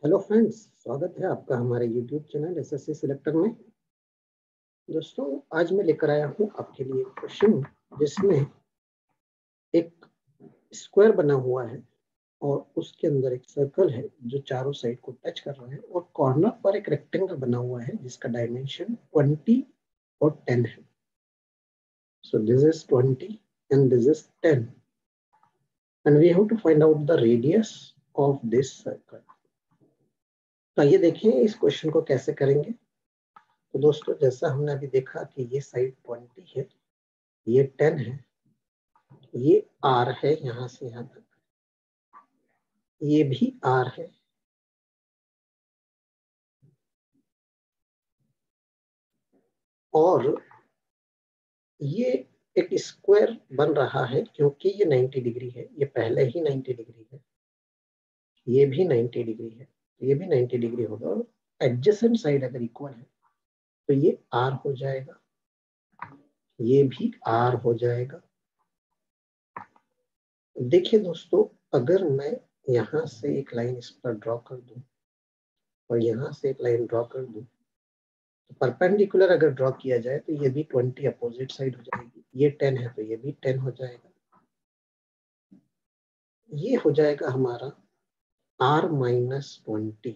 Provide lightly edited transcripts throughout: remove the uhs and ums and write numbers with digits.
Hello friends, स्वागत है आपका हमारे यूट्यूब चैनल एसएससी सिलेक्टर में। दोस्तों, आज मैं लेकर आया हूं आपके लिए एक क्वेश्चन जिसमें एक स्क्वायर बना हुआ है और उसके अंदर एक सर्कल है जो चारों साइड को टच कर रहा है और कॉर्नर पर एक रेक्टेंगल बना हुआ है जिसका डायमेंशन 20 और 10 है। So this is 20 and this is 10 and we have to find out the radius of this circle. तो ये देखें इस क्वेश्चन को कैसे करेंगे। तो दोस्तों, जैसा हमने अभी देखा कि ये साइड 20 है, ये 10 है, ये R है यहां से यहां तक, ये भी R है, और ये एक स्क्वायर बन रहा है क्योंकि ये 90 डिग्री है, ये पहले ही 90 डिग्री है, ये भी 90 डिग्री है, ये भी 90 डिग्री होगा और एडजेसेंट साइड अगर इक्वल है तो ये R हो जाएगा, ये भी R हो जाएगा। देखिए दोस्तों, अगर मैं यहां से एक लाइन इस पर ड्रॉ कर दूं और यहां से एक लाइन ड्रॉ कर दूं, तो परपेंडिकुलर अगर ड्रॉ किया जाए तो ये भी 20 अपोजिट साइड हो जाएगी, ये 10 है तो ये भी 10 हो जाएगा, ये हो जाएगा हमारा R-20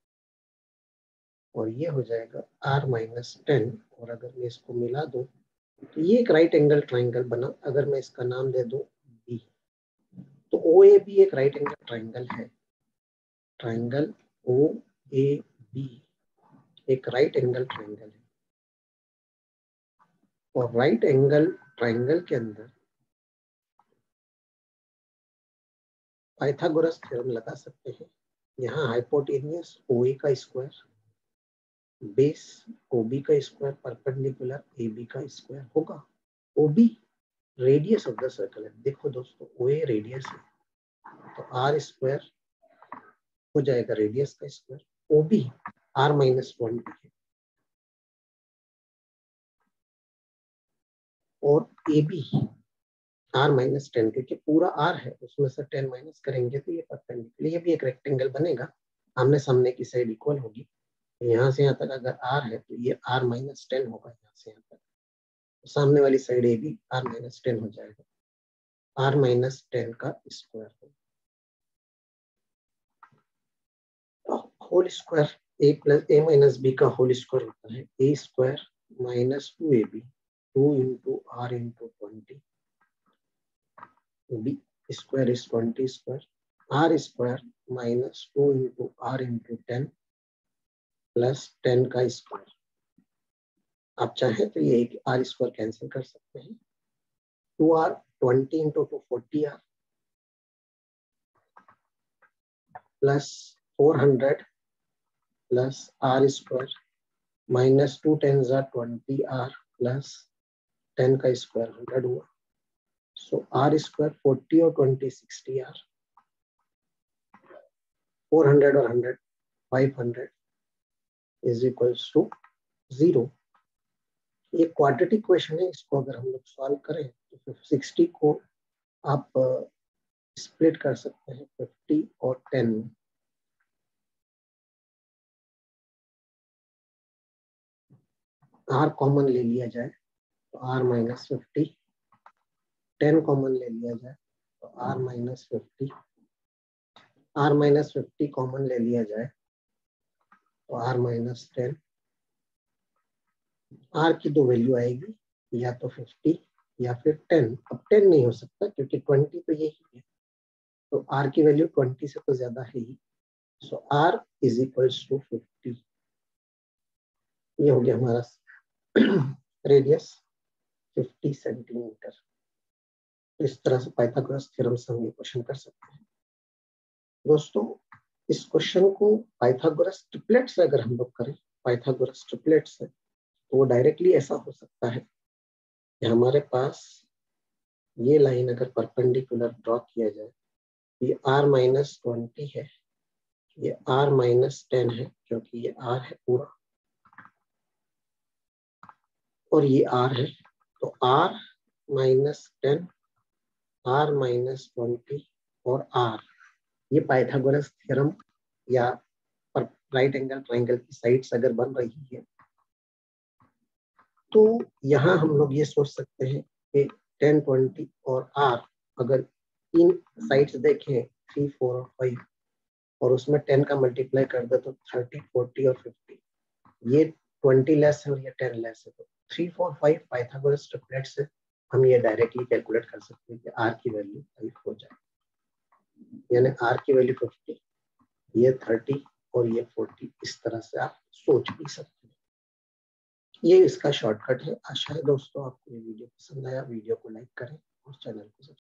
और ये हो जाएगा R-10। और अगर मैं इसको मिला दूं तो ये एक राइट एंगल ट्राइंगल बना। अगर मैं इसका नाम दे दूं B, तो OAB एक राइट एंगल ट्राइंगल है, ट्राइंगल OAB एक राइट एंगल ट्राइंगल है, और राइट एंगल ट्राइंगल के अंदर पाइथागोरस थ्योरम लगा सकते हैं। यहाँ हाइपोटेनियस OA का स्क्वायर, बेस OB का स्क्वायर, परपेंडिकुलर AB का स्क्वायर होगा। OB radius of the circle है। देखो दोस्तों, OA रेडियस है तो R स्क्वायर हो जाएगा रेडियस का स्क्वायर, OB R-1 है, और AB R-10, क्योंकि पूरा R है उसमें से 10 माइनस करेंगे तो ये परपेंडिकुलर, ये भी एक रेक्टेंगल बनेगा, आमने सामने की साइड इक्वल होगी। यहाँ से यहाँ तक अगर R है तो ये R-10 होगा, यहाँ से यहाँ तक सामने वाली साइड ए भी R-10 हो जाएगा, R-10 का स्क्वायर हो, whole square a plus a minus B का होल स्क्वायर होता है a square minus 2ab, 2 into R into 20, b square is 20 square, R square minus 2 into R into 10 plus 10 का square. आप चाहें तो ये एक R स्क्वायर कैंसिल कर सकते हैं, 2R 20 into 2 40R plus 400 plus R square minus 2 10 20R plus 10 का स्क्वायर 100 हुआ। सो R स्क्वायर 40 और 20 60R, 400 और 100 500 इज इक्वल्स टू 0। ये क्वाड्रेटिक क्वेश्चन है, इसको अगर हम लोग सॉल्व करें तो 60 को आप स्प्लिट कर सकते हैं 50 और 10 में। R कॉमन ले लिया जाए तो R-50, 10 कॉमन ले लिया जाए तो R-50, R-50 कॉमन ले लिया जाए तो R-10। R की दो वैल्यू आएगी, या तो 50 या फिर 10। अब 10 नहीं हो सकता क्योंकि 20 तो यही है, तो R की वैल्यू 20 से तो ज्यादा है ही। So R is equals to 50। ये हो गया हमारा रेडियस 50 सेंटीमीटर। तो इस तरह से पाइथागोरस थ्योरम से हम ये क्वेश्चन कर सकते हैं। दोस्तों, इस क्वेश्चन को पाइथागोरस ट्रिपलेट से अगर हम लोग करें, पाइथागोरस ट्रिपलेट से, तो वो डायरेक्टली ऐसा हो सकता है कि हमारे पास ये लाइन अगर परपेंडिकुलर ड्रॉ किया जाए, ये R-20 है, ये R-10 है क्योंकि ये R है पूरा, और ये R है, तो R-10, R-20 और R, ये पाइथागोरस थ्योरम या राइट एंगल ट्राइंगल की साइड्स अगर बन रही है तो यहाँ हम लोग ये सोच सकते हैं कि 10, 20 और R अगर इन साइड्स देखें 3, 4 और 5 और उसमें 10 का मल्टीप्लाई कर दे तो 30, 40 और 50, ये 20 लेस है और ये 10 लेस है, तो 3, 4, 5 पाइथागोरस ट्रिपलेट से हम ये डायरेक्टली कैलकुलेट कर सकते हैं कि R की वैल्यू 5 हो जाए, यानी R की वैल्यू 50, ये 30 और ये 40, इस तरह से आप सोच भी सकते हैं। ये इसका शॉर्टकट है। आशा है दोस्तों आपको ये वीडियो पसंद आया। वीडियो को लाइक करें और चैनल को सब्सक्राइब